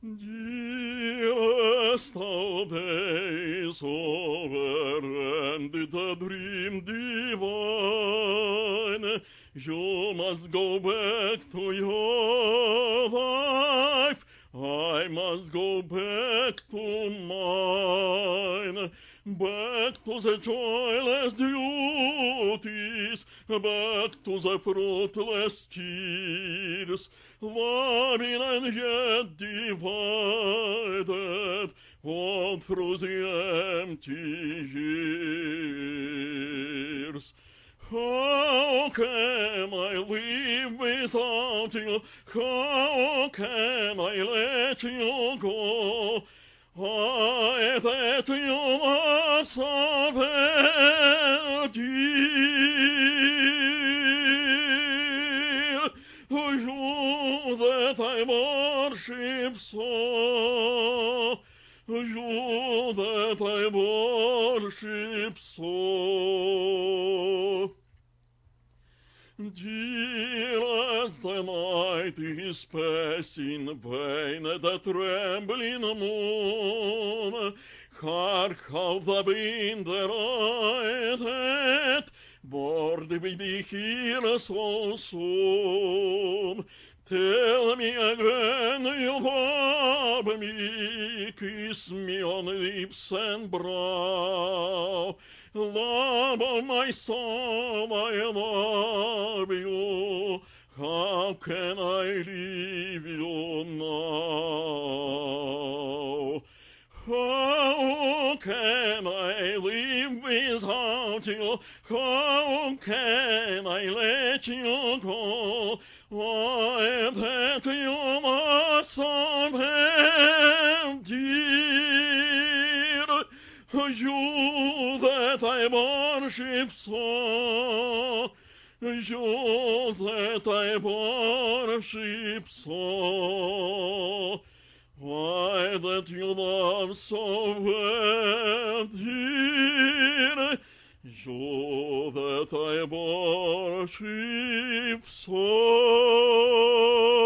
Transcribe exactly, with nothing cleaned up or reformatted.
Dearest, our days over, and it's a dream divine. You must go back to your life, I must go back to mine. Back to the joyless duties, back to the fruitless tears, loving and yet divided, all through the empty years. How can I live without you? How can I let you go? I that you love so very dear, you that I worship so, you that I worship so. Dearest, the night is passing vain, the trembling moon. Hark how the wind rideth, bored we be here so soon. Tell me again you love me, kiss me on lips and brow. Love of my soul, I love you, how can I leave you now? How can I live without you? How can I let you go? Why that you must have, dear, you that I worship so, you that I worship so. Why that you love so well, dear, you that I worship so.